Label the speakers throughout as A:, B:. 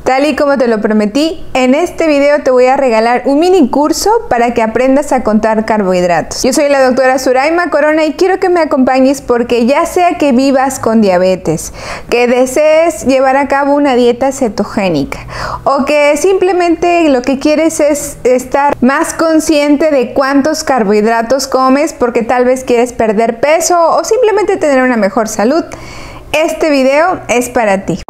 A: Tal y como te lo prometí, en este video te voy a regalar un mini curso para que aprendas a contar carbohidratos. Yo soy la doctora Suraima Corona y quiero que me acompañes porque ya sea que vivas con diabetes, que desees llevar a cabo una dieta cetogénica o que simplemente lo que quieres es estar más consciente de cuántos carbohidratos comes porque tal vez quieres perder peso o simplemente tener una mejor salud, este video es para ti.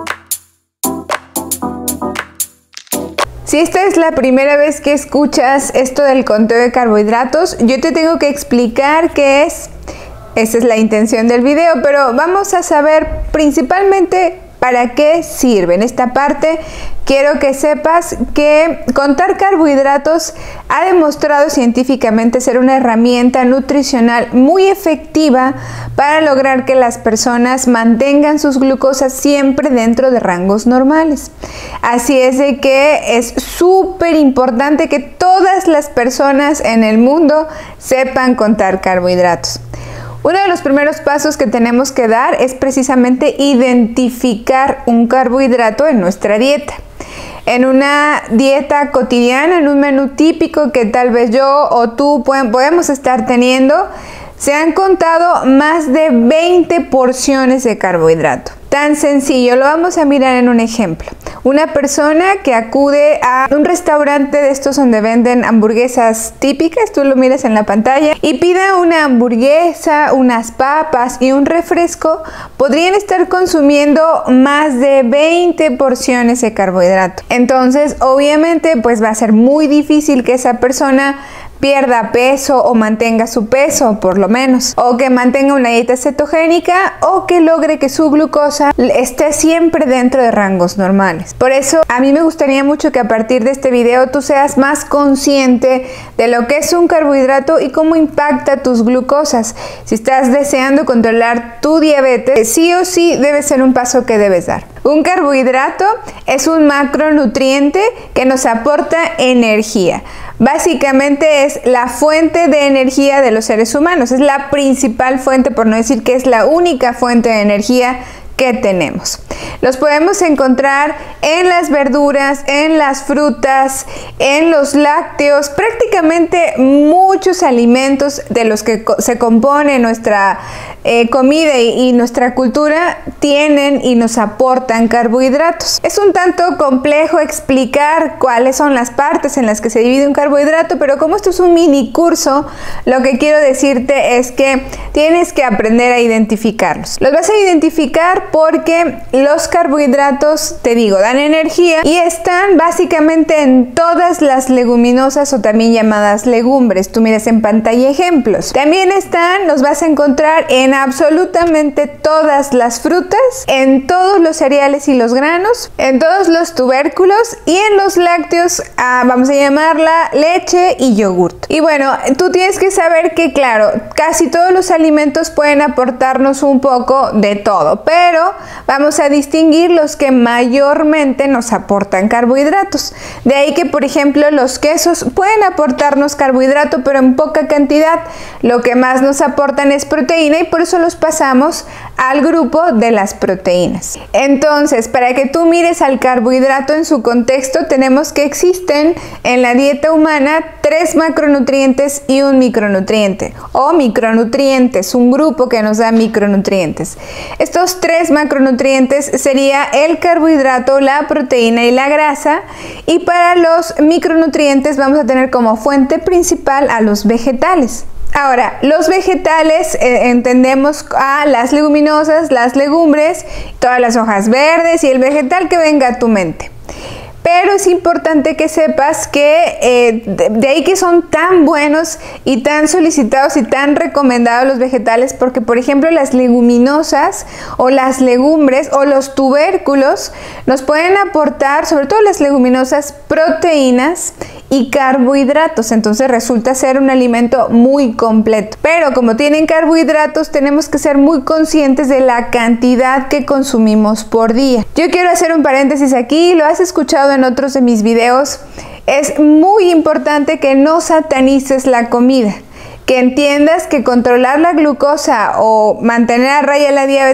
A: Si esta es la primera vez que escuchas esto del conteo de carbohidratos, yo te tengo que explicar qué es. Esa es la intención del video, pero vamos a saber principalmente para qué sirve. En esta parte quiero que sepas que contar carbohidratos ha demostrado científicamente ser una herramienta nutricional muy efectiva para lograr que las personas mantengan sus glucosas siempre dentro de rangos normales. Así es de que es súper importante que todas las personas en el mundo sepan contar carbohidratos. Uno de los primeros pasos que tenemos que dar es precisamente identificar un carbohidrato en nuestra dieta. En una dieta cotidiana, en un menú típico que tal vez yo o tú podemos estar teniendo, se han contado más de 20 porciones de carbohidrato. Tan sencillo, lo vamos a mirar en un ejemplo. Una persona que acude a un restaurante de estos donde venden hamburguesas típicas, tú lo miras en la pantalla, y pida una hamburguesa, unas papas y un refresco, podrían estar consumiendo más de 20 porciones de carbohidrato. Entonces, obviamente, pues va a ser muy difícil que esa persona pierda peso o mantenga su peso por lo menos, o que mantenga una dieta cetogénica o que logre que su glucosa esté siempre dentro de rangos normales. Por eso a mí me gustaría mucho que a partir de este video tú seas más consciente de lo que es un carbohidrato y cómo impacta tus glucosas. Si estás deseando controlar tu diabetes, sí o sí debe ser un paso que debes dar. Un carbohidrato es un macronutriente que nos aporta energía. Básicamente es la fuente de energía de los seres humanos. Es la principal fuente, por no decir que es la única fuente de energía que tenemos. Los podemos encontrar en las verduras, en las frutas, en los lácteos, prácticamente muchos alimentos de los que se compone nuestra comida y nuestra cultura tienen y nos aportan carbohidratos. Es un tanto complejo explicar cuáles son las partes en las que se divide un carbohidrato, pero como esto es un mini curso, lo que quiero decirte es que tienes que aprender a identificarlos. Los vas a identificar porque los carbohidratos, te digo, dan energía y están básicamente en todas las leguminosas o también llamadas legumbres. Tú miras en pantalla ejemplos. También los vas a encontrar en absolutamente todas las frutas, en todos los cereales y los granos, en todos los tubérculos y en los lácteos, vamos a llamarla leche y yogurt. Y bueno, tú tienes que saber que claro, casi todos los alimentos pueden aportarnos un poco de todo, pero vamos a distinguir los que mayormente nos aportan carbohidratos. De ahí que, por ejemplo, los quesos pueden aportarnos carbohidrato, pero en poca cantidad. Lo que más nos aportan es proteína y por eso los pasamos al grupo de las proteínas. Entonces, para que tú mires al carbohidrato en su contexto, tenemos que existen en la dieta humana 3 macronutrientes y un micronutriente, o micronutrientes, un grupo que nos da micronutrientes. Estos 3 macronutrientes sería el carbohidrato, la proteína y la grasa, y para los micronutrientes vamos a tener como fuente principal a los vegetales. Ahora, los vegetales entendemos a las leguminosas, las legumbres, todas las hojas verdes y el vegetal que venga a tu mente. Pero es importante que sepas que de ahí que son tan buenos y tan solicitados y tan recomendados los vegetales, porque por ejemplo las leguminosas o las legumbres o los tubérculos nos pueden aportar, sobre todo las leguminosas, proteínas y carbohidratos. Entonces resulta ser un alimento muy completo. Pero como tienen carbohidratos, tenemos que ser muy conscientes de la cantidad que consumimos por día. Yo quiero hacer un paréntesis aquí, lo has escuchado en otros de mis videos. Es muy importante que no satanices la comida. Que entiendas que controlar la glucosa o mantener a raya la diabetes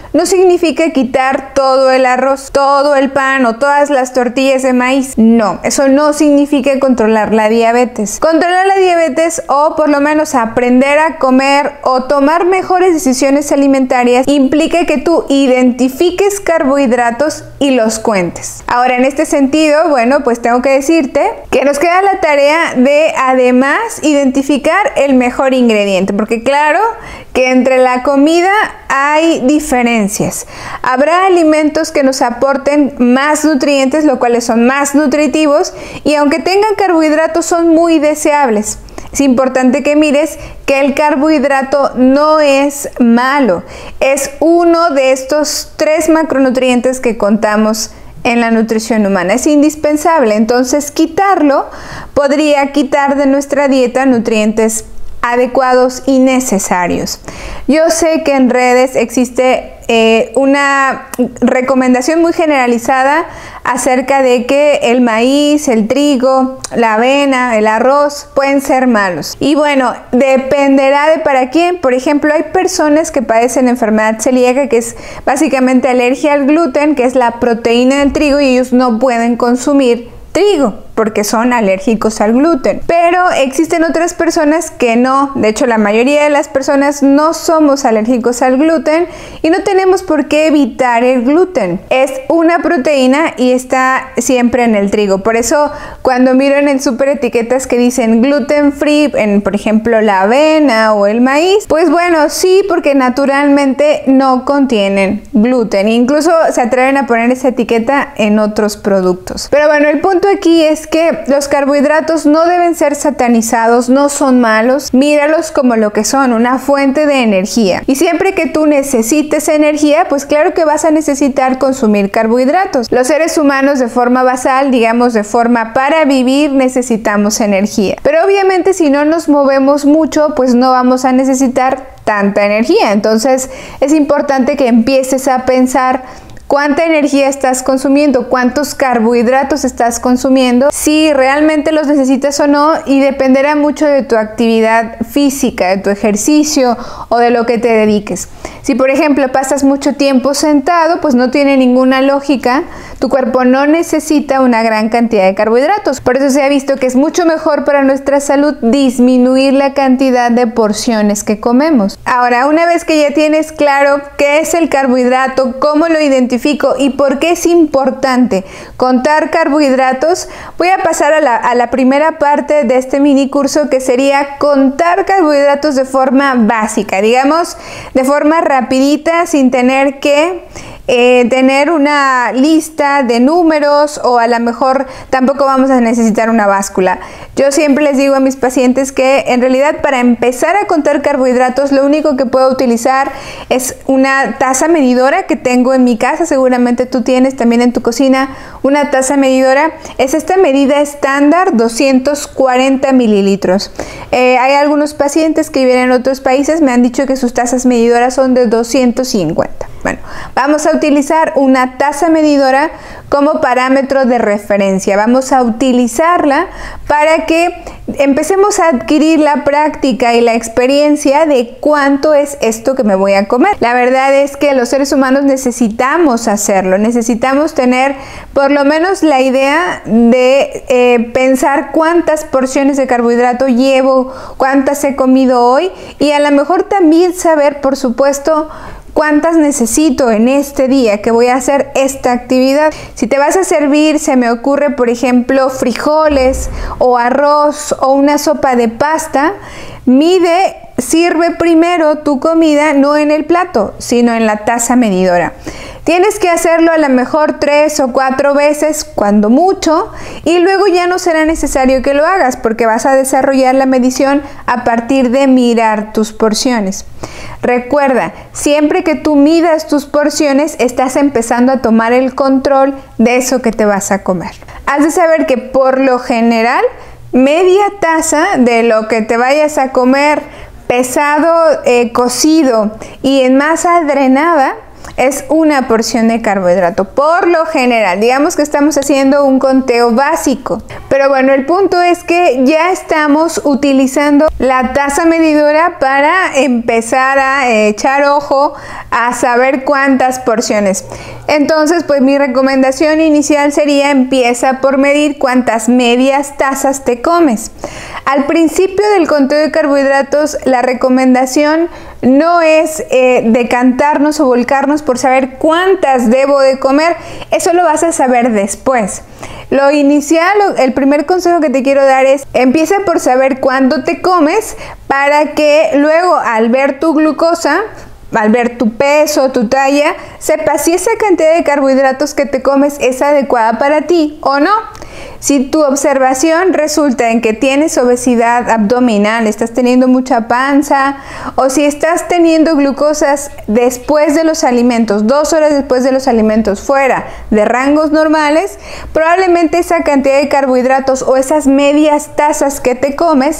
A: no significa quitar todo el arroz, todo el pan o todas las tortillas de maíz. No, eso no significa controlar la diabetes. Controlar la diabetes, o por lo menos aprender a comer o tomar mejores decisiones alimentarias, implica que tú identifiques carbohidratos y los cuentes. Ahora, en este sentido, bueno, pues tengo que decirte que nos queda la tarea de además identificar el mejor ingrediente, porque claro que entre la comida hay diferencias. Habrá alimentos que nos aporten más nutrientes, los cuales son más nutritivos, y aunque tengan carbohidratos son muy deseables. Es importante que mires que el carbohidrato no es malo, es uno de estos 3 macronutrientes que contamos en la nutrición humana. Es indispensable, entonces quitarlo podría quitar de nuestra dieta nutrientes adecuados y necesarios. Yo sé que en redes existe una recomendación muy generalizada acerca de que el maíz, el trigo, la avena, el arroz pueden ser malos. Y bueno, dependerá de para quién. Por ejemplo, hay personas que padecen enfermedad celíaca, que es básicamente alergia al gluten, que es la proteína del trigo, y ellos no pueden consumir trigo porque son alérgicos al gluten. Pero existen otras personas que no. De hecho, la mayoría de las personas no somos alérgicos al gluten y no tenemos por qué evitar el gluten. Es una proteína y está siempre en el trigo. Por eso, cuando miro en el súper etiquetas que dicen gluten free, en por ejemplo la avena o el maíz, pues bueno, sí, porque naturalmente no contienen gluten. Incluso se atreven a poner esa etiqueta en otros productos. Pero bueno, el punto aquí es que los carbohidratos no deben ser satanizados, no son malos. Míralos como lo que son, una fuente de energía. Y siempre que tú necesites energía, pues claro que vas a necesitar consumir carbohidratos. Los seres humanos de forma basal, digamos de forma para vivir, necesitamos energía. Pero obviamente si no nos movemos mucho, pues no vamos a necesitar tanta energía. Entonces es importante que empieces a pensar ¿cuánta energía estás consumiendo? ¿Cuántos carbohidratos estás consumiendo? Si realmente los necesitas o no, y dependerá mucho de tu actividad física, de tu ejercicio o de lo que te dediques. Si por ejemplo pasas mucho tiempo sentado, pues no tiene ninguna lógica. Tu cuerpo no necesita una gran cantidad de carbohidratos. Por eso se ha visto que es mucho mejor para nuestra salud disminuir la cantidad de porciones que comemos. Ahora, una vez que ya tienes claro qué es el carbohidrato, cómo lo identifico y por qué es importante contar carbohidratos, voy a pasar a la primera parte de este mini curso, que sería contar carbohidratos de forma básica, digamos de forma rapidita, sin tener que tener una lista de números, o a lo mejor tampoco vamos a necesitar una báscula. Yo siempre les digo a mis pacientes que en realidad para empezar a contar carbohidratos lo único que puedo utilizar es una taza medidora que tengo en mi casa. Seguramente tú tienes también en tu cocina una taza medidora. Es esta medida estándar, 240 mililitros. Hay algunos pacientes que viven en otros países, me han dicho que sus tazas medidoras son de 250. Bueno, vamos a utilizar una taza medidora como parámetro de referencia. Vamos a utilizarla para que empecemos a adquirir la práctica y la experiencia de cuánto es esto que me voy a comer. La verdad es que los seres humanos necesitamos hacerlo, necesitamos tener por lo menos la idea de pensar cuántas porciones de carbohidrato llevo, cuántas he comido hoy, y a lo mejor también saber, por supuesto, cuántas necesito en este día que voy a hacer esta actividad. Si te vas a servir, se me ocurre, por ejemplo, frijoles o arroz o una sopa de pasta, sirve primero tu comida no en el plato, sino en la taza medidora. Tienes que hacerlo a lo mejor 3 o 4 veces, cuando mucho, y luego ya no será necesario que lo hagas porque vas a desarrollar la medición a partir de mirar tus porciones. Recuerda, siempre que tú midas tus porciones, estás empezando a tomar el control de eso que te vas a comer. Has de saber que por lo general, media taza de lo que te vayas a comer pesado, cocido y en masa drenada, es una porción de carbohidrato. Por lo general, digamos que estamos haciendo un conteo básico. Pero bueno, el punto es que ya estamos utilizando la taza medidora para empezar a echar ojo a saber cuántas porciones. Entonces, pues mi recomendación inicial sería: empieza por medir cuántas medias tazas te comes. Al principio del conteo de carbohidratos, la recomendación no es decantarnos o volcarnos por saber cuántas debo de comer. Eso lo vas a saber después. Lo inicial, el primer consejo que te quiero dar es: empieza por saber cuánto te comes, para que luego, al ver tu glucosa, al ver tu peso, tu talla, sepas si esa cantidad de carbohidratos que te comes es adecuada para ti o no. Si tu observación resulta en que tienes obesidad abdominal, estás teniendo mucha panza, o si estás teniendo glucosas después de los alimentos, 2 horas después de los alimentos, fuera de rangos normales, probablemente esa cantidad de carbohidratos o esas medias tazas que te comes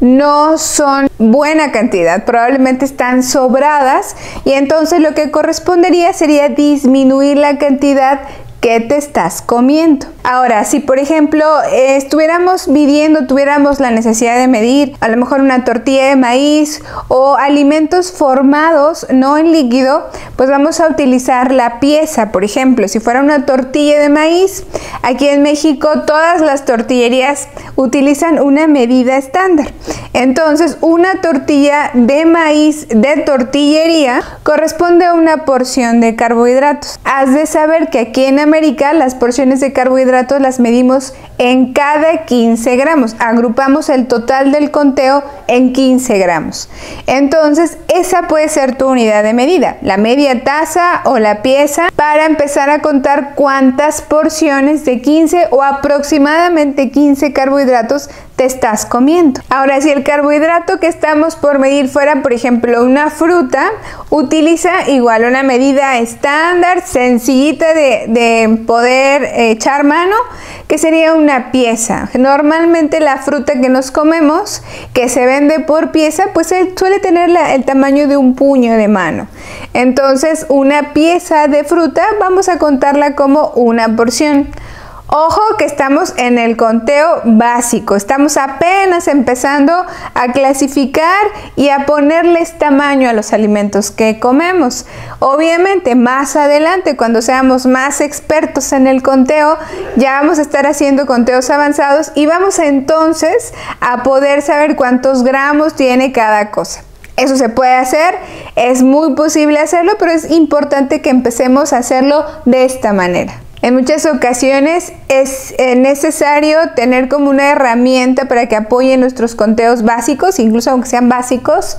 A: no son buena cantidad, probablemente están sobradas, y entonces lo que correspondería sería disminuir la cantidad que te estás comiendo. Ahora, si por ejemplo estuviéramos midiendo, tuviéramos la necesidad de medir a lo mejor una tortilla de maíz o alimentos formados, no en líquido, pues vamos a utilizar la pieza. Por ejemplo, si fuera una tortilla de maíz, aquí en México todas las tortillerías utilizan una medida estándar. Entonces, una tortilla de maíz de tortillería corresponde a una porción de carbohidratos. Has de saber que aquí en América las porciones de carbohidratos las medimos en cada 15 gramos. Agrupamos el total del conteo en 15 gramos. Entonces, esa puede ser tu unidad de medida, la media taza o la pieza, para empezar a contar cuántas porciones de 15 o aproximadamente 15 carbohidratos te estás comiendo. Ahora, si el carbohidrato que estamos por medir fuera, por ejemplo, una fruta, utiliza igual una medida estándar, sencillita de poder echar mano, que sería una pieza. Normalmente la fruta que nos comemos, que se vende por pieza, pues suele tener el tamaño de un puño de mano. Entonces, una pieza de fruta vamos a contarla como una porción. Ojo que estamos en el conteo básico, estamos apenas empezando a clasificar y a ponerles tamaño a los alimentos que comemos. Obviamente, más adelante, cuando seamos más expertos en el conteo, ya vamos a estar haciendo conteos avanzados y vamos entonces a poder saber cuántos gramos tiene cada cosa. Eso se puede hacer, es muy posible hacerlo, pero es importante que empecemos a hacerlo de esta manera. En muchas ocasiones es necesario tener como una herramienta para que apoye nuestros conteos básicos, incluso aunque sean básicos,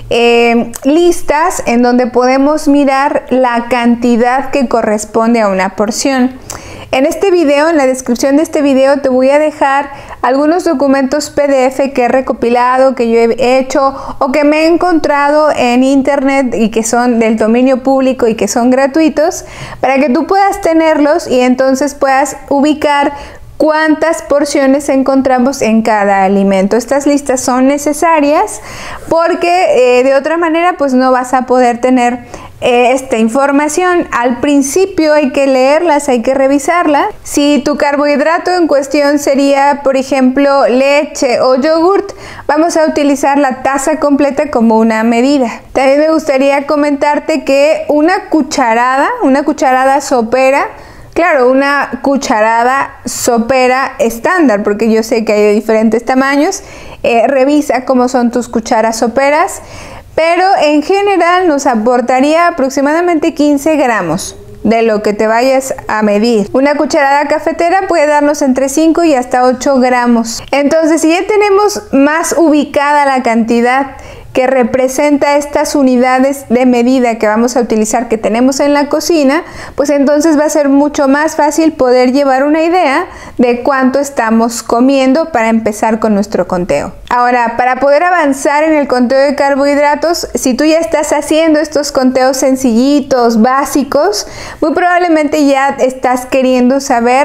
A: listas en donde podemos mirar la cantidad que corresponde a una porción. En este video, en la descripción de este video, te voy a dejar algunos documentos PDF que he recopilado, que yo he hecho o que me he encontrado en internet y que son del dominio público y que son gratuitos, para que tú puedas tenerlos y entonces puedas ubicar cuántas porciones encontramos en cada alimento. Estas listas son necesarias porque de otra manera pues no vas a poder tener esta información. Al principio hay que leerlas, hay que revisarlas. Si tu carbohidrato en cuestión sería, por ejemplo, leche o yogurt, vamos a utilizar la taza completa como una medida. También me gustaría comentarte que una cucharada sopera, claro, una cucharada sopera estándar, porque yo sé que hay de diferentes tamaños, revisa cómo son tus cucharas soperas, pero en general nos aportaría aproximadamente 15 gramos de lo que te vayas a medir. Una cucharada cafetera puede darnos entre 5 y hasta 8 gramos. Entonces, si ya tenemos más ubicada la cantidad que representa estas unidades de medida que vamos a utilizar, que tenemos en la cocina, pues entonces va a ser mucho más fácil poder llevar una idea de cuánto estamos comiendo para empezar con nuestro conteo. Ahora, para poder avanzar en el conteo de carbohidratos, si tú ya estás haciendo estos conteos sencillitos, básicos, muy probablemente ya estás queriendo saber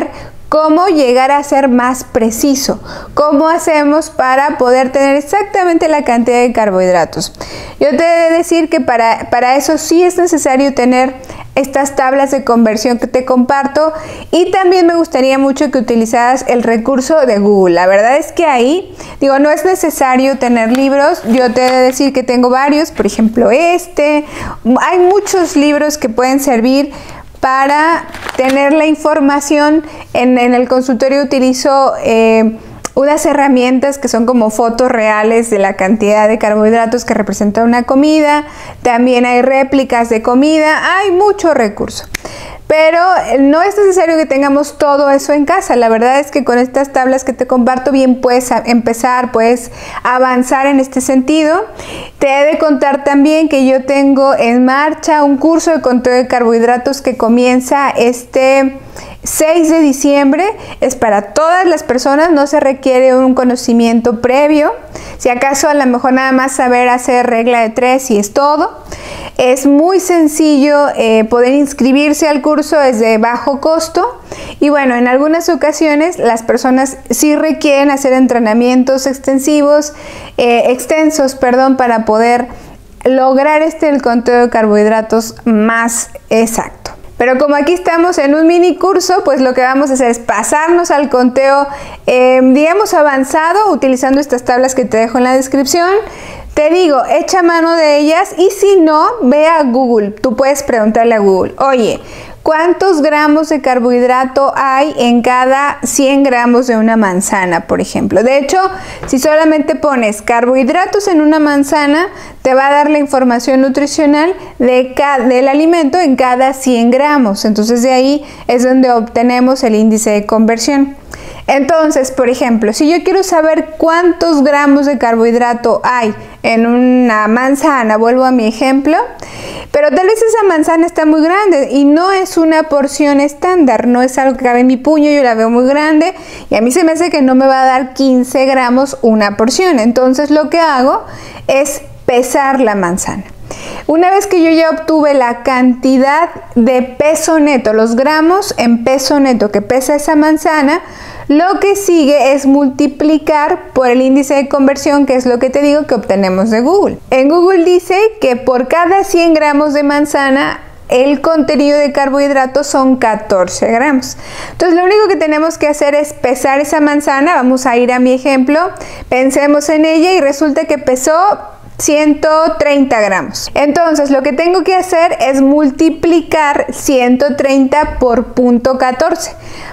A: cómo llegar a ser más preciso, cómo hacemos para poder tener exactamente la cantidad de carbohidratos. Yo te he de decir que para eso sí es necesario tener estas tablas de conversión que te comparto, y también me gustaría mucho que utilizaras el recurso de Google. La verdad es que ahí, digo, no es necesario tener libros. Yo te he de decir que tengo varios, por ejemplo hay muchos libros que pueden servir para tener la información. En el consultorio utilizo unas herramientas que son como fotos reales de la cantidad de carbohidratos que representa una comida. También hay réplicas de comida, hay mucho recurso. Pero no es necesario que tengamos todo eso en casa. La verdad es que con estas tablas que te comparto bien puedes empezar, puedes avanzar en este sentido. Te he de contar también que yo tengo en marcha un curso de conteo de carbohidratos que comienza este 6 de diciembre. Es para todas las personas, no se requiere un conocimiento previo. Si acaso a lo mejor nada más saber hacer regla de 3 y es todo. Es muy sencillo poder inscribirse al curso, es de bajo costo. Y bueno, en algunas ocasiones las personas sí requieren hacer entrenamientos extensos, para poder lograr el conteo de carbohidratos más exacto. Pero como aquí estamos en un mini curso, pues lo que vamos a hacer es pasarnos al conteo, digamos, avanzado, utilizando estas tablas que te dejo en la descripción. Te digo, echa mano de ellas, y si no, ve a Google. Tú puedes preguntarle a Google, oye, ¿cuántos gramos de carbohidrato hay en cada 100 gramos de una manzana, por ejemplo? De hecho, si solamente pones carbohidratos en una manzana, te va a dar la información nutricional del alimento en cada 100 gramos. Entonces de ahí es donde obtenemos el índice de conversión. Entonces, por ejemplo, si yo quiero saber cuántos gramos de carbohidrato hay en una manzana, vuelvo a mi ejemplo, pero tal vez esa manzana está muy grande y no es una porción estándar, no es algo que cabe en mi puño, yo la veo muy grande y a mí se me hace que no me va a dar 15 gramos una porción. Entonces lo que hago es pesar la manzana. Una vez que yo ya obtuve la cantidad de peso neto, los gramos en peso neto que pesa esa manzana, lo que sigue es multiplicar por el índice de conversión, que es lo que te digo que obtenemos de Google. En Google dice que por cada 100 gramos de manzana, el contenido de carbohidratos son 14 gramos. Entonces lo único que tenemos que hacer es pesar esa manzana. Vamos a ir a mi ejemplo, pensemos en ella y resulta que pesó 130 gramos. Entonces lo que tengo que hacer es multiplicar 130 por 0.14.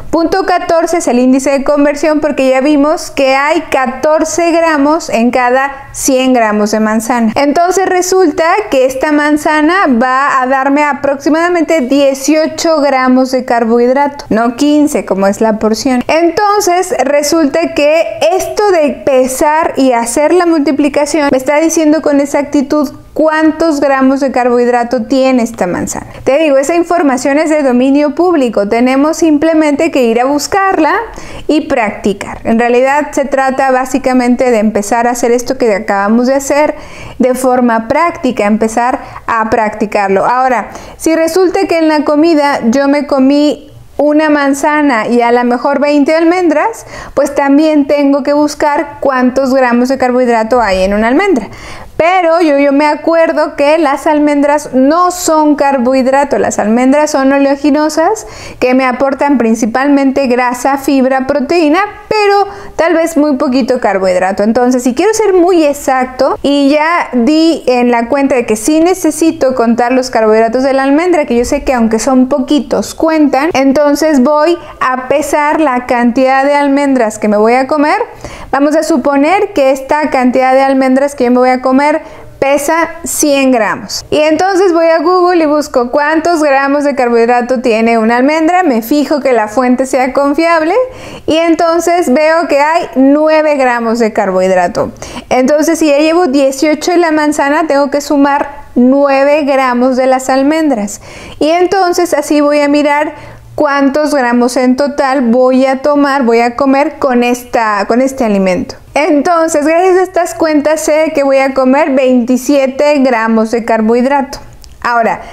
A: 0.14 es el índice de conversión porque ya vimos que hay 14 gramos en cada 100 gramos de manzana. Entonces resulta que esta manzana va a darme aproximadamente 18 gramos de carbohidrato, no 15 como es la porción. Entonces resulta que esto de pesar y hacer la multiplicación me está diciendo con exactitud cuántos gramos de carbohidrato tiene esta manzana. Te digo, esa información es de dominio público, tenemos simplemente que ir a buscarla y practicar. En realidad se trata básicamente de empezar a hacer esto que acabamos de hacer de forma práctica, empezar a practicarlo. Ahora, si resulta que en la comida yo me comí una manzana y a lo mejor 20 almendras, pues también tengo que buscar cuántos gramos de carbohidrato hay en una almendra. Pero yo me acuerdo que las almendras no son carbohidrato, las almendras son oleaginosas que me aportan principalmente grasa, fibra, proteína, pero tal vez muy poquito carbohidrato. Entonces, si quiero ser muy exacto y ya di en la cuenta de que sí necesito contar los carbohidratos de la almendra, que yo sé que aunque son poquitos cuentan, entonces voy a pesar la cantidad de almendras que me voy a comer. Vamos a suponer que esta cantidad de almendras que yo me voy a comer pesa 100 gramos. Y entonces voy a Google y busco cuántos gramos de carbohidrato tiene una almendra, me fijo que la fuente sea confiable y entonces veo que hay 9 gramos de carbohidrato. Entonces si ya llevo 18 en la manzana, tengo que sumar 9 gramos de las almendras. Y entonces así voy a mirar cuántos gramos en total voy a comer con este alimento. Entonces, gracias a estas cuentas sé que voy a comer 27 gramos de carbohidrato. Ahora,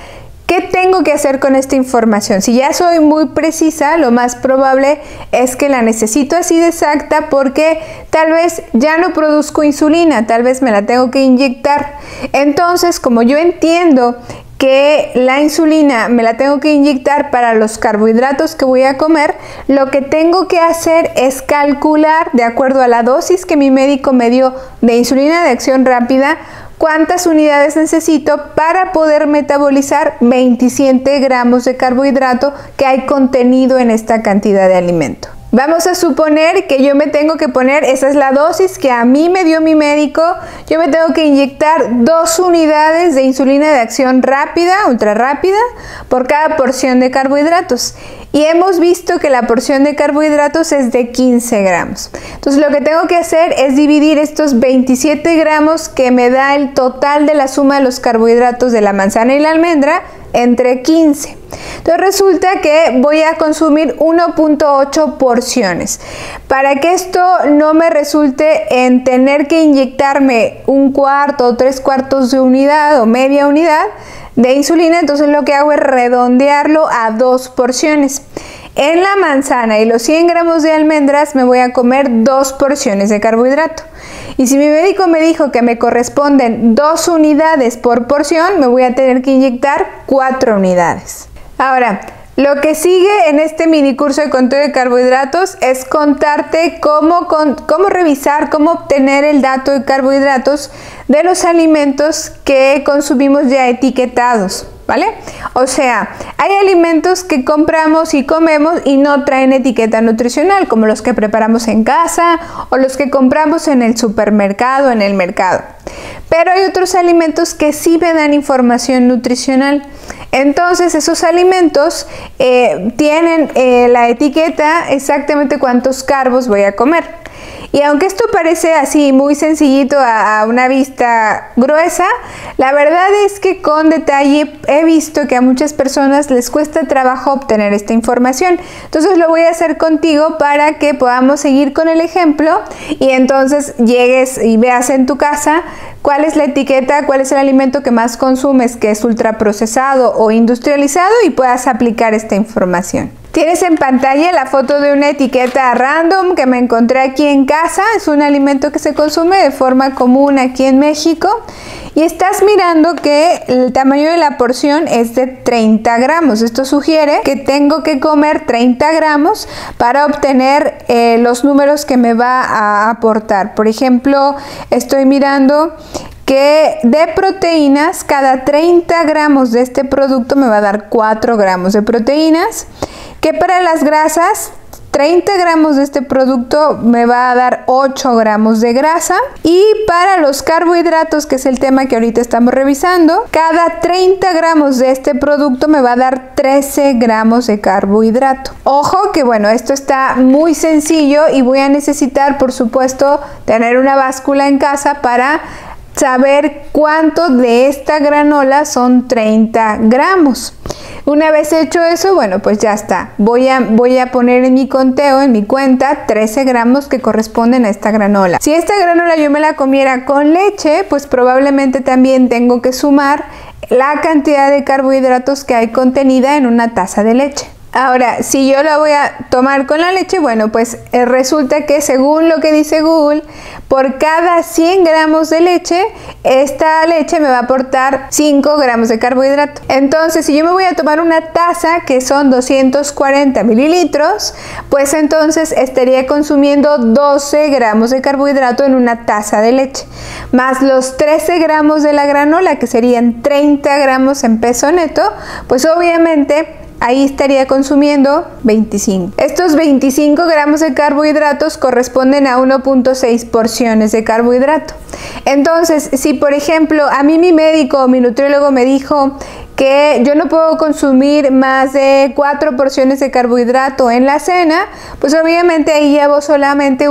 A: ¿Qué tengo que hacer con esta información? Si ya soy muy precisa, lo más probable es que la necesito así de exacta porque tal vez ya no produzco insulina, tal vez me la tengo que inyectar. Entonces, como yo entiendo que la insulina me la tengo que inyectar para los carbohidratos que voy a comer, lo que tengo que hacer es calcular, de acuerdo a la dosis que mi médico me dio de insulina de acción rápida, cuántas unidades necesito para poder metabolizar 27 gramos de carbohidrato que hay contenido en esta cantidad de alimento. Vamos a suponer que yo me tengo que poner, esa es la dosis que a mí me dio mi médico, yo me tengo que inyectar 2 unidades de insulina de acción rápida, ultra rápida, por cada porción de carbohidratos. Y hemos visto que la porción de carbohidratos es de 15 gramos. Entonces lo que tengo que hacer es dividir estos 27 gramos que me da el total de la suma de los carbohidratos de la manzana y la almendra entre 15. Entonces resulta que voy a consumir 1.8 porciones. Para que esto no me resulte en tener que inyectarme 1/4 o 3/4 de unidad o media unidad de insulina, entonces lo que hago es redondearlo a 2 porciones. En la manzana y los 100 gramos de almendras me voy a comer 2 porciones de carbohidrato. Y si mi médico me dijo que me corresponden 2 unidades por porción, me voy a tener que inyectar 4 unidades. Ahora, lo que sigue en este mini curso de conteo de carbohidratos es contarte cómo revisar, cómo obtener el dato de carbohidratos de los alimentos que consumimos ya etiquetados, ¿vale? O sea, hay alimentos que compramos y comemos y no traen etiqueta nutricional, como los que preparamos en casa o los que compramos en el supermercado, en el mercado. Pero hay otros alimentos que sí me dan información nutricional. Entonces esos alimentos tienen la etiqueta exactamente cuántos carbos voy a comer. Y aunque esto parece así muy sencillito a una vista gruesa, la verdad es que con detalle he visto que a muchas personas les cuesta trabajo obtener esta información. Entonces lo voy a hacer contigo para que podamos seguir con el ejemplo y entonces llegues y veas en tu casa cuál es la etiqueta, cuál es el alimento que más consumes, que es ultraprocesado o industrializado, y puedas aplicar esta información. Tienes en pantalla la foto de una etiqueta random que me encontré aquí en casa. Es un alimento que se consume de forma común aquí en México. Y estás mirando que el tamaño de la porción es de 30 gramos. Esto sugiere que tengo que comer 30 gramos para obtener los números que me va a aportar. Por ejemplo, estoy mirando que de proteínas, cada 30 gramos de este producto me va a dar 4 gramos de proteínas. Que para las grasas, 30 gramos de este producto me va a dar 8 gramos de grasa. Y para los carbohidratos, que es el tema que ahorita estamos revisando, cada 30 gramos de este producto me va a dar 13 gramos de carbohidrato. Ojo que bueno, esto está muy sencillo y voy a necesitar, por supuesto, tener una báscula en casa para saber cuánto de esta granola son 30 gramos. Una vez hecho eso, bueno, pues ya está. Voy a poner en mi conteo, en mi cuenta, 13 gramos que corresponden a esta granola. Si esta granola yo me la comiera con leche, pues probablemente también tengo que sumar la cantidad de carbohidratos que hay contenida en una taza de leche. Ahora, si yo la voy a tomar con la leche, bueno, pues resulta que según lo que dice Google, por cada 100 gramos de leche, esta leche me va a aportar 5 gramos de carbohidrato. Entonces, si yo me voy a tomar una taza, que son 240 mililitros, pues entonces estaría consumiendo 12 gramos de carbohidrato en una taza de leche, más los 13 gramos de la granola, que serían 30 gramos en peso neto, pues obviamente ahí estaría consumiendo 25. Estos 25 gramos de carbohidratos corresponden a 1.6 porciones de carbohidrato. Entonces, si por ejemplo a mí mi médico o mi nutriólogo me dijo que yo no puedo consumir más de 4 porciones de carbohidrato en la cena, pues obviamente ahí llevo solamente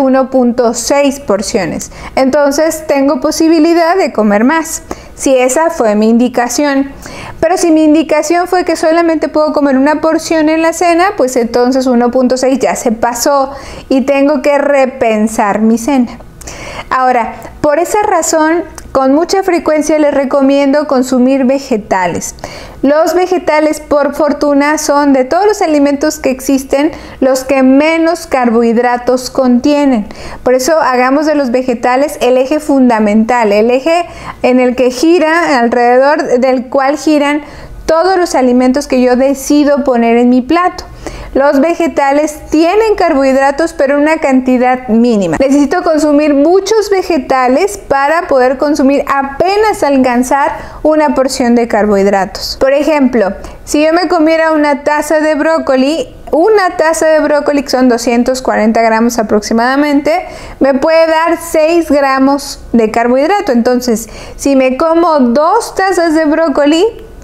A: 1.6 porciones. Entonces tengo posibilidad de comer más, si esa fue mi indicación. Pero si mi indicación fue que solamente puedo comer una porción en la cena, pues entonces 1.6 ya se pasó y tengo que repensar mi cena. Ahora, por esa razón, con mucha frecuencia les recomiendo consumir vegetales. Los vegetales, por fortuna, son de todos los alimentos que existen los que menos carbohidratos contienen. Por eso hagamos de los vegetales el eje fundamental, el eje en el que gira, alrededor del cual giran todos los alimentos que yo decido poner en mi plato. Los vegetales tienen carbohidratos, pero en una cantidad mínima. Necesito consumir muchos vegetales para poder consumir apenas alcanzar una porción de carbohidratos. Por ejemplo, si yo me comiera una taza de brócoli, que son 240 gramos aproximadamente, me puede dar 6 gramos de carbohidrato. Entonces, si me como 2 tazas de brócoli,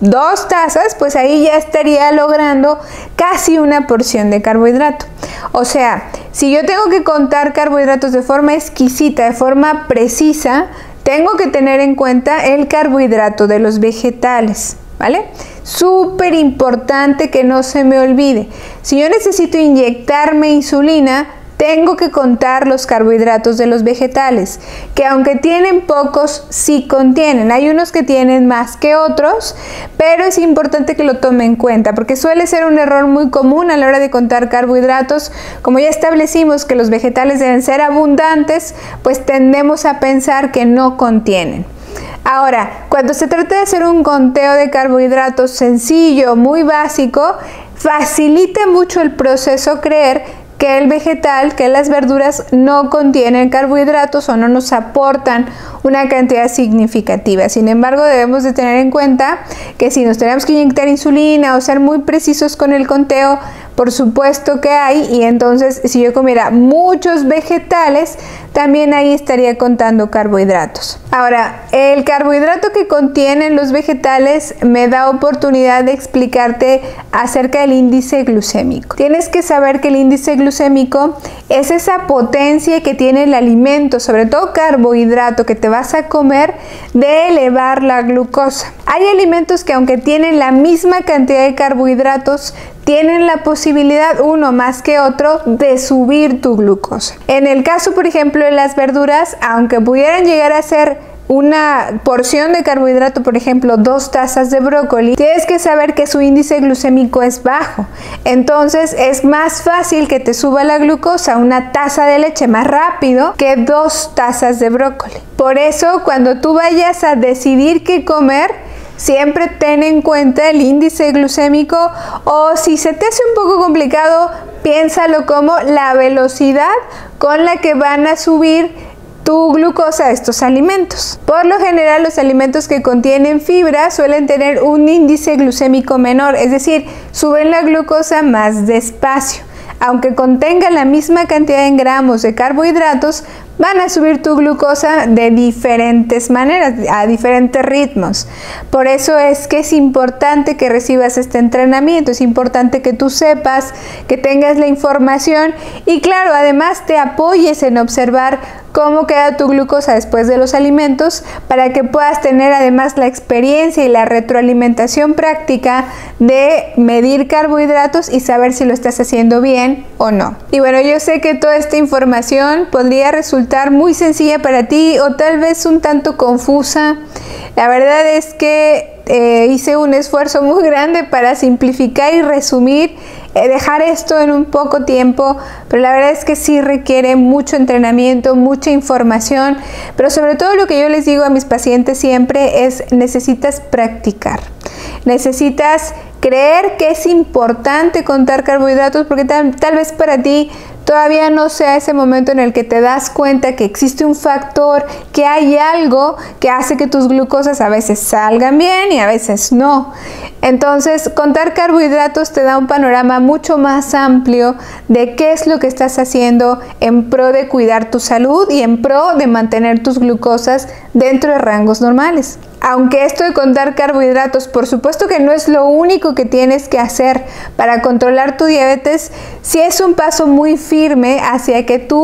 A: 2 tazas, pues ahí ya estaría logrando casi una porción de carbohidrato. O sea, si yo tengo que contar carbohidratos de forma exquisita, de forma precisa, tengo que tener en cuenta el carbohidrato de los vegetales, ¿vale? Súper importante que no se me olvide. Si yo necesito inyectarme insulina, tengo que contar los carbohidratos de los vegetales, que aunque tienen pocos, sí contienen. Hay unos que tienen más que otros, pero es importante que lo tome en cuenta, porque suele ser un error muy común a la hora de contar carbohidratos. Como ya establecimos que los vegetales deben ser abundantes, pues tendemos a pensar que no contienen. Ahora, cuando se trata de hacer un conteo de carbohidratos sencillo, muy básico, facilita mucho el proceso creer que el vegetal, que las verduras no contienen carbohidratos o no nos aportan una cantidad significativa. Sin embargo, debemos de tener en cuenta que si nos tenemos que inyectar insulina o ser muy precisos con el conteo, por supuesto que hay, y entonces si yo comiera muchos vegetales, también ahí estaría contando carbohidratos. Ahora, el carbohidrato que contienen los vegetales me da oportunidad de explicarte acerca del índice glucémico. Tienes que saber que el índice glucémico es esa potencia que tiene el alimento, sobre todo carbohidrato que te vas a comer, de elevar la glucosa. Hay alimentos que aunque tienen la misma cantidad de carbohidratos, tienen la posibilidad, uno más que otro, de subir tu glucosa. En el caso, por ejemplo, de las verduras, aunque pudieran llegar a ser una porción de carbohidrato, por ejemplo 2 tazas de brócoli, tienes que saber que su índice glucémico es bajo. Entonces es más fácil que te suba la glucosa una taza de leche más rápido que 2 tazas de brócoli. Por eso, cuando tú vayas a decidir qué comer, siempre ten en cuenta el índice glucémico, o si se te hace un poco complicado, piénsalo como la velocidad con la que van a subir tu glucosa a estos alimentos. Por lo general, los alimentos que contienen fibra suelen tener un índice glucémico menor, es decir, suben la glucosa más despacio. Aunque contengan la misma cantidad en gramos de carbohidratos, van a subir tu glucosa de diferentes maneras, a diferentes ritmos. Por eso es que es importante que recibas este entrenamiento, es importante que tú sepas, que tengas la información y claro, además te apoyes en observar cómo queda tu glucosa después de los alimentos, para que puedas tener además la experiencia y la retroalimentación práctica de medir carbohidratos y saber si lo estás haciendo bien o no. Y bueno, yo sé que toda esta información podría resultar muy sencilla para ti o tal vez un tanto confusa. La verdad es que hice un esfuerzo muy grande para simplificar y resumir, dejar esto en un poco tiempo, pero la verdad es que sí requiere mucho entrenamiento, mucha información, pero sobre todo lo que yo les digo a mis pacientes siempre es: necesitas practicar, necesitas creer que es importante contar carbohidratos, porque tal vez para ti todavía no sea ese momento en el que te das cuenta que existe un factor, que hay algo que hace que tus glucosas a veces salgan bien y a veces no. Entonces, contar carbohidratos te da un panorama mucho más amplio de qué es lo que estás haciendo en pro de cuidar tu salud y en pro de mantener tus glucosas dentro de rangos normales. Aunque esto de contar carbohidratos, por supuesto que no es lo único que tienes que hacer para controlar tu diabetes, sí es un paso muy firme hacia que tú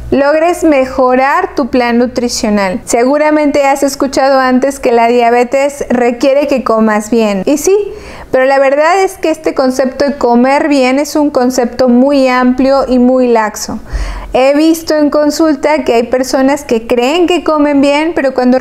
A: logres mejorar tu plan nutricional. Seguramente has escuchado antes que la diabetes requiere que comas bien. Y sí, pero la verdad es que este concepto de comer bien es un concepto muy amplio y muy laxo. He visto en consulta que hay personas que creen que comen bien, pero cuando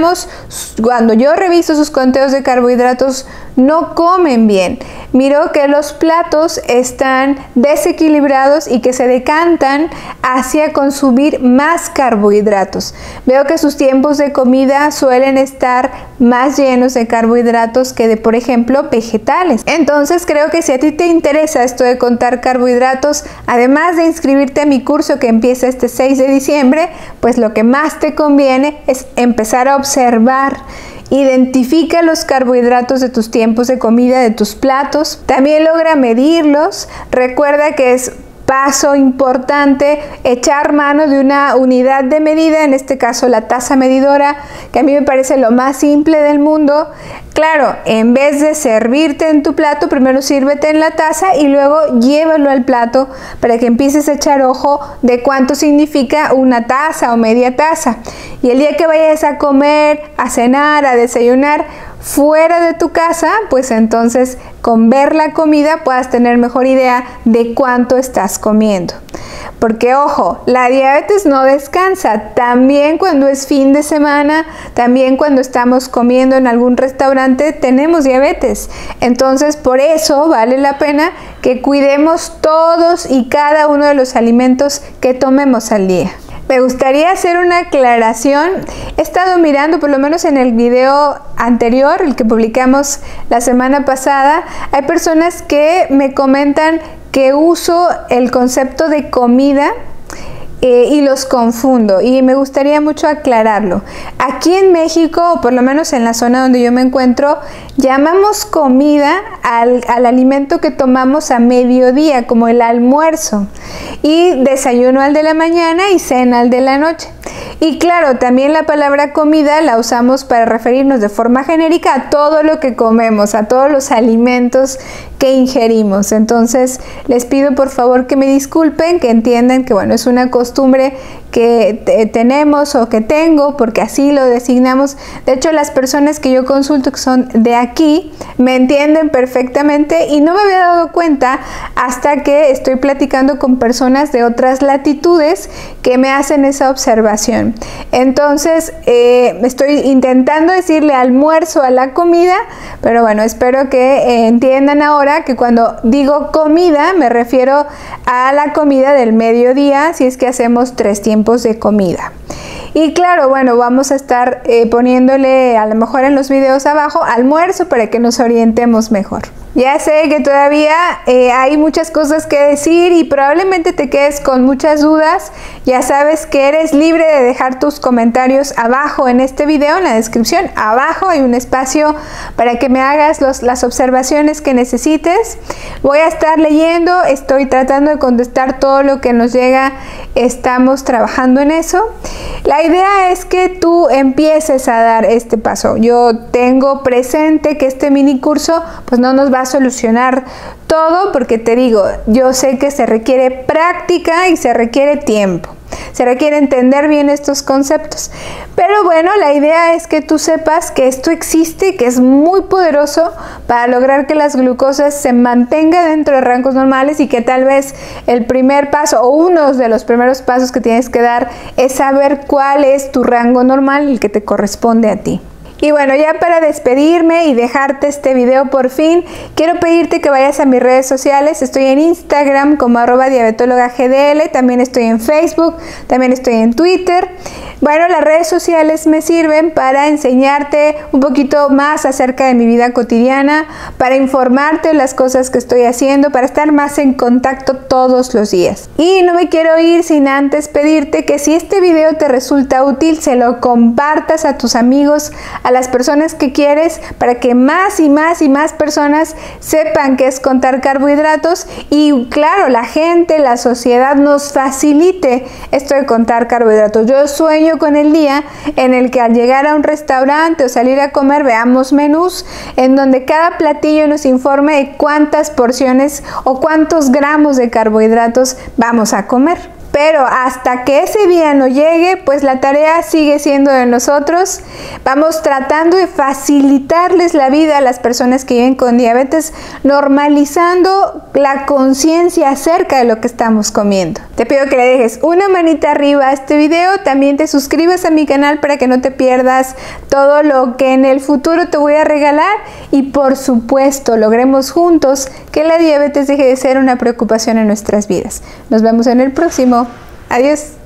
A: yo reviso sus conteos de carbohidratos, no comen bien. Miro que los platos están desequilibrados y que se decantan hacia consumir más carbohidratos. Veo que sus tiempos de comida suelen estar más llenos de carbohidratos que de, por ejemplo, vegetales. Entonces creo que si a ti te interesa esto de contar carbohidratos, además de inscribirte a mi curso que empieza este 6 de diciembre, pues lo que más te conviene es empezar a observar. Identifica los carbohidratos de tus tiempos de comida, de tus platos. También logra medirlos. Recuerda que es paso importante echar mano de una unidad de medida, en este caso la taza medidora, que a mí me parece lo más simple del mundo. Claro, en vez de servirte en tu plato, primero sírvete en la taza y luego llévalo al plato para que empieces a echar ojo de cuánto significa una taza o media taza. Y el día que vayas a comer, a cenar, a desayunar fuera de tu casa, pues entonces con ver la comida puedas tener mejor idea de cuánto estás comiendo. Porque ojo, la diabetes no descansa, también cuando es fin de semana, también cuando estamos comiendo en algún restaurante tenemos diabetes. Entonces por eso vale la pena que cuidemos todos y cada uno de los alimentos que tomemos al día. Me gustaría hacer una aclaración. He estado mirando, por lo menos en el video anterior, el que publicamos la semana pasada, hay personas que me comentan que uso el concepto de comida y los confundo, y me gustaría mucho aclararlo. Aquí en México, o por lo menos en la zona donde yo me encuentro, llamamos comida al alimento que tomamos a mediodía, como el almuerzo, y desayuno al de la mañana y cena al de la noche. Y claro, también la palabra comida la usamos para referirnos de forma genérica a todo lo que comemos, a todos los alimentos que ingerimos. Entonces les pido por favor que me disculpen, que entiendan que bueno, es una costumbre que tenemos o que tengo, porque así lo designamos. De hecho, las personas que yo consulto que son de aquí me entienden perfectamente y no me había dado cuenta hasta que estoy platicando con personas de otras latitudes que me hacen esa observación. Entonces estoy intentando decirle almuerzo a la comida, pero bueno, espero que entiendan ahora que cuando digo comida me refiero a la comida del mediodía, si es que hacemos 3 tiempos de comida. Y claro, bueno, vamos a estar poniéndole a lo mejor en los videos abajo almuerzo para que nos orientemos mejor. Ya sé que todavía hay muchas cosas que decir y probablemente te quedes con muchas dudas. Ya sabes que eres libre de dejar tus comentarios abajo en este video, en la descripción. Abajo hay un espacio para que me hagas las observaciones que necesites. Voy a estar leyendo, estoy tratando de contestar todo lo que nos llega. Estamos trabajando en eso. La idea es que tú empieces a dar este paso. Yo tengo presente que este mini curso pues no nos va a solucionar todo, porque te digo, yo sé que se requiere práctica y se requiere tiempo. Se requiere entender bien estos conceptos. Pero bueno, la idea es que tú sepas que esto existe, que es muy poderoso para lograr que las glucosas se mantengan dentro de rangos normales, y que tal vez el primer paso o uno de los primeros pasos que tienes que dar es saber cuál es tu rango normal, el que te corresponde a ti. Y bueno, ya para despedirme y dejarte este video por fin, quiero pedirte que vayas a mis redes sociales. Estoy en Instagram como @diabetólogagdl, también estoy en Facebook, también estoy en Twitter. Bueno, las redes sociales me sirven para enseñarte un poquito más acerca de mi vida cotidiana, para informarte de las cosas que estoy haciendo, para estar más en contacto todos los días. Y no me quiero ir sin antes pedirte que si este video te resulta útil, se lo compartas a tus amigos, a las personas que quieres, para que más y más y más personas sepan qué es contar carbohidratos y claro, la gente, la sociedad nos facilite esto de contar carbohidratos. Yo sueño con el día en el que al llegar a un restaurante o salir a comer veamos menús en donde cada platillo nos informe de cuántas porciones o cuántos gramos de carbohidratos vamos a comer. Pero hasta que ese día no llegue, pues la tarea sigue siendo de nosotros. Vamos tratando de facilitarles la vida a las personas que viven con diabetes, normalizando la conciencia acerca de lo que estamos comiendo. Te pido que le dejes una manita arriba a este video, también te suscribas a mi canal para que no te pierdas todo lo que en el futuro te voy a regalar y por supuesto logremos juntos que la diabetes deje de ser una preocupación en nuestras vidas. Nos vemos en el próximo. Adiós.